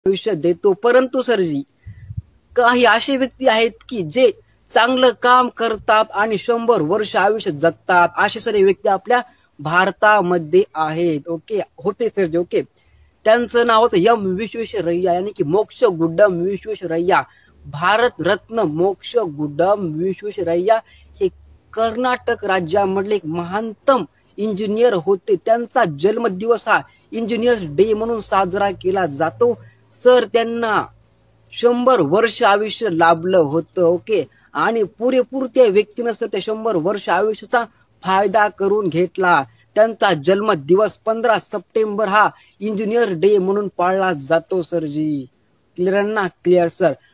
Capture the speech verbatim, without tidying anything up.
आयुष्य देतो, परंतु सरजी काही असे व्यक्ती आहेत की जे चांगलं काम करतात आणि शंभर वर्ष आयुष्य जगतात. असे सर्व व्यक्ती आपल्या भारतामध्ये आहेत. ओके होते सरजी. ओके त्यांचं नाव होतं एम विश्वेश्वरय्या यानी की मोक्ष गुड्डम विश्वेश्वरय्या. भारत रत्न मोक्ष गुड्डम विश्वेश्वरय्या हे कर्नाटक राज्यामधले एक महानतम इंजिनियर होते. त्यांचा जन्मदिवस हा इंजिनियर्स डे म्हणून साजरा केला जातो. सर त्यांना शंभर वर्ष आयुष्य लाभलं होतं. ओके आणि पुरेपूर त्या व्यक्तीनं सर त्या शंभर वर्ष आयुष्याचा फायदा करून घेतला. त्यांचा जन्मदिवस पंधरा सप्टेंबर हा इंजिनियर डे म्हणून पाळला जातो सरजी. क्लिअर ना? Clear sir.